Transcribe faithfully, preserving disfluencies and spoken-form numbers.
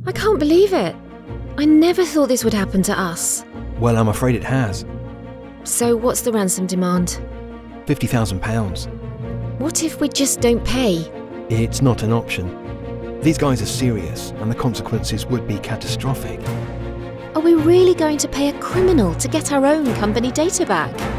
I can't believe it. I never thought this would happen to us. Well, I'm afraid it has. So what's the ransom demand? fifty thousand pounds. What if we just don't pay? It's not an option. These guys are serious, and the consequences would be catastrophic. Are we really going to pay a criminal to get our own company data back?